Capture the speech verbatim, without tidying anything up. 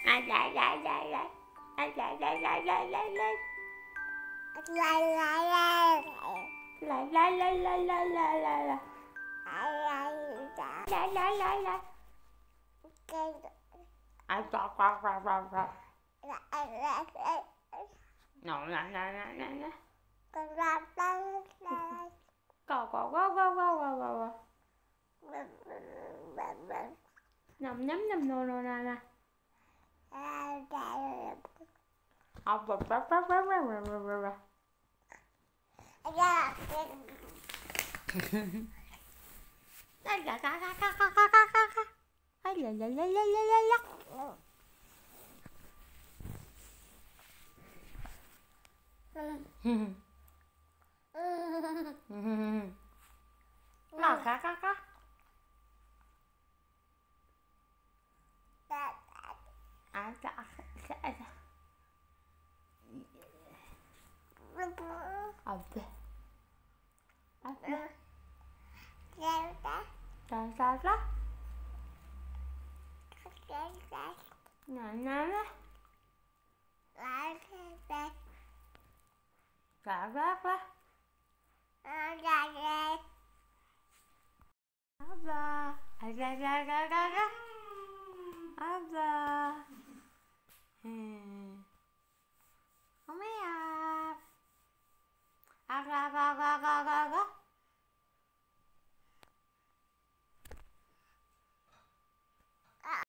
Ai lại lại lại lại. Ai lại lại lại lại lại lại. Lại lại lại. Lại lại lại lại lại lại lại lại. Lại lại lại lại. Ai cho qua qua qua qua. Nó lại lại lại lại lại. Có có có có có có có. Nằm nhắm nằm nô nô nè nè. Học bập bập bập bập bập bập bập bập. Ai gà gà gà gà gà gà gà gà. Ai lê lê lê lê lê lê lê. Nó gà gà gà. À dạ dạ dạ. Ập đi. Ập đi. Sao sao đó? Nè nè nè. Gà gà gà. Abba. Gà gà gà gà gà. Abba. Hmm. Không biết à. À gà gà gà gà gà gà.